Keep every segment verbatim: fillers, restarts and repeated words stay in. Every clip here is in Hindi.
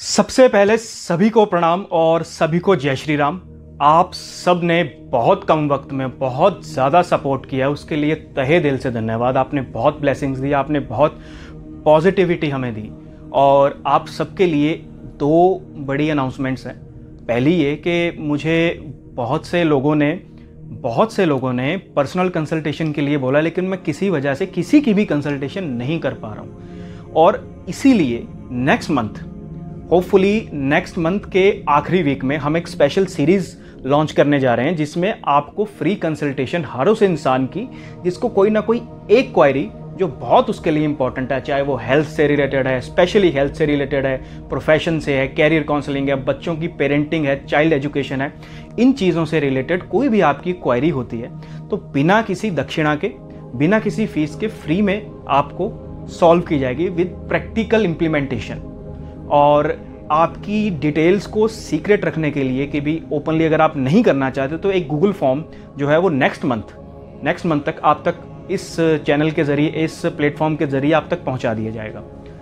सबसे पहले सभी को प्रणाम और सभी को जय श्री राम। आप सब ने बहुत कम वक्त में बहुत ज़्यादा सपोर्ट किया, उसके लिए तहे दिल से धन्यवाद। आपने बहुत ब्लेसिंग्स दी, आपने बहुत पॉजिटिविटी हमें दी और आप सबके लिए दो बड़ी अनाउंसमेंट्स हैं। पहली ये कि मुझे बहुत से लोगों ने बहुत से लोगों ने पर्सनल कंसल्टेशन के लिए बोला, लेकिन मैं किसी वजह से किसी की भी कंसल्टेशन नहीं कर पा रहा हूँ और इसीलिए next month hopefully next month के आखिरी वीक में हम एक स्पेशल सीरीज लॉन्च करने जा रहे हैं जिसमें आपको फ्री कंसल्टेशन हर उस इंसान की जिसको कोई ना कोई एक क्वेरी जो बहुत उसके लिए इंपॉर्टेंट है, चाहे वो हेल्थ से रिलेटेड है, स्पेशली हेल्थ से रिलेटेड है, प्रोफेशन से है, कैरियर काउंसलिंग है, बच्चों की पेरेंटिंग है, चाइल्ड एजुकेशन है, इन चीज़ों से रिलेटेड कोई भी आपकी क्वेरी होती है तो बिना किसी दक्षिणा के, बिना किसी फीस के फ्री में आपको सॉल्व की जाएगी विद प्रैक्टिकल इम्प्लीमेंटेशन। और आपकी डिटेल्स को सीक्रेट रखने के लिए कि भी ओपनली अगर आप नहीं करना चाहते तो एक गूगल फॉर्म जो है वो नेक्स्ट मंथ नेक्स्ट मंथ तक आप तक इस चैनल के ज़रिए, इस प्लेटफॉर्म के ज़रिए आप तक पहुंचा दिया जाएगा।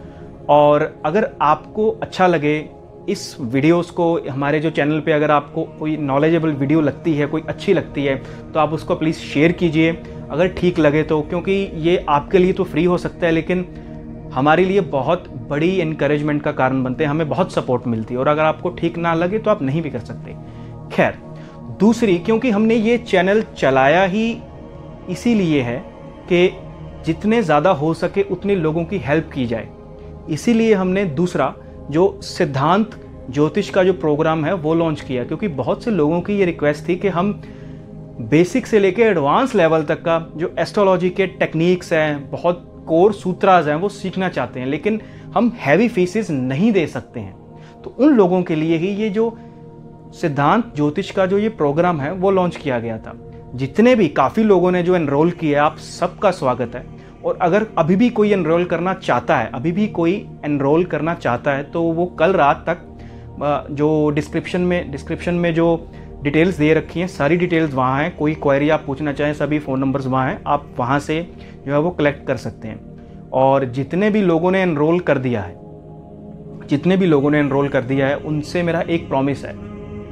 और अगर आपको अच्छा लगे इस वीडियोस को, हमारे जो चैनल पे अगर आपको कोई नॉलेजेबल वीडियो लगती है, कोई अच्छी लगती है तो आप उसको प्लीज़ शेयर कीजिए अगर ठीक लगे तो, क्योंकि ये आपके लिए तो फ्री हो सकता है लेकिन हमारे लिए बहुत बड़ी इनकरेजमेंट का कारण बनते हैं, हमें बहुत सपोर्ट मिलती है। और अगर आपको ठीक ना लगे तो आप नहीं भी कर सकते। खैर, दूसरी, क्योंकि हमने ये चैनल चलाया ही इसीलिए है कि जितने ज़्यादा हो सके उतने लोगों की हेल्प की जाए, इसीलिए हमने दूसरा जो सिद्धांत ज्योतिष का जो प्रोग्राम है वो लॉन्च किया, क्योंकि बहुत से लोगों की ये रिक्वेस्ट थी कि हम बेसिक से लेकर एडवांस लेवल तक का जो एस्ट्रोलॉजी के टेक्निक्स हैं, बहुत कोर सूत्राज हैं, वो सीखना चाहते हैं लेकिन हम हैवी फीसेस नहीं दे सकते हैं। तो उन लोगों के लिए ही ये जो सिद्धांत ज्योतिष का जो ये प्रोग्राम है वो लॉन्च किया गया था। जितने भी काफ़ी लोगों ने जो एनरोल किया, आप सबका स्वागत है। और अगर अभी भी कोई एनरोल करना चाहता है अभी भी कोई एनरोल करना चाहता है तो वो कल रात तक जो डिस्क्रिप्शन में डिस्क्रिप्शन में जो डिटेल्स दे रखी हैं, सारी डिटेल्स वहाँ हैं। कोई क्वेरी आप पूछना चाहें, सभी फ़ोन नंबर्स वहाँ हैं, आप वहाँ से जो है वो कलेक्ट कर सकते हैं। और जितने भी लोगों ने एनरोल कर दिया है जितने भी लोगों ने एनरोल कर दिया है उनसे मेरा एक प्रॉमिस है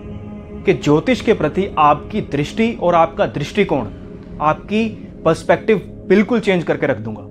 कि ज्योतिष के प्रति आपकी दृष्टि और आपका दृष्टिकोण, आपकी पर्सपेक्टिव बिल्कुल चेंज करके रख दूंगा।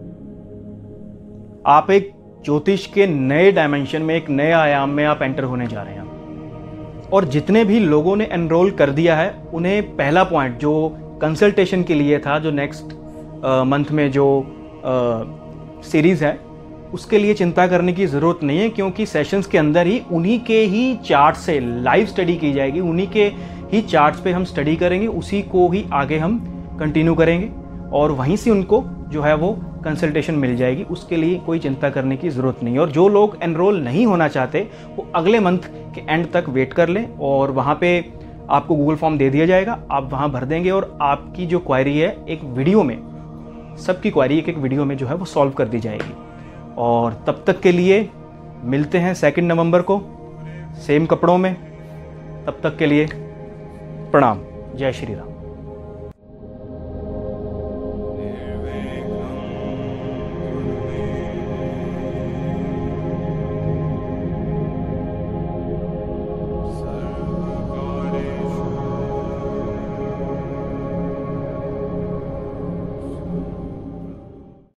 आप एक ज्योतिष के नए डायमेंशन में, एक नए आयाम में आप एंटर होने जा रहे हैं। और जितने भी लोगों ने एनरोल कर दिया है उन्हें पहला पॉइंट जो कंसल्टेशन के लिए था, जो नेक्स्ट मंथ में जो सीरीज़ है उसके लिए चिंता करने की ज़रूरत नहीं है, क्योंकि सेशंस के अंदर ही उन्हीं के ही चार्ट से लाइव स्टडी की जाएगी, उन्हीं के ही चार्ट्स पे हम स्टडी करेंगे, उसी को ही आगे हम कंटिन्यू करेंगे और वहीं से उनको जो है वो कंसल्टेशन मिल जाएगी। उसके लिए कोई चिंता करने की ज़रूरत नहीं है। और जो लोग एनरोल नहीं होना चाहते वो अगले मंथ के एंड तक वेट कर लें और वहाँ पे आपको गूगल फॉर्म दे दिया जाएगा, आप वहाँ भर देंगे और आपकी जो क्वेरी है एक वीडियो में, सबकी क्वेरी एक एक वीडियो में जो है वो सॉल्व कर दी जाएगी। और तब तक के लिए मिलते हैं सेकंड नवंबर को सेम कपड़ों में। तब तक के लिए प्रणाम, जय श्री राम।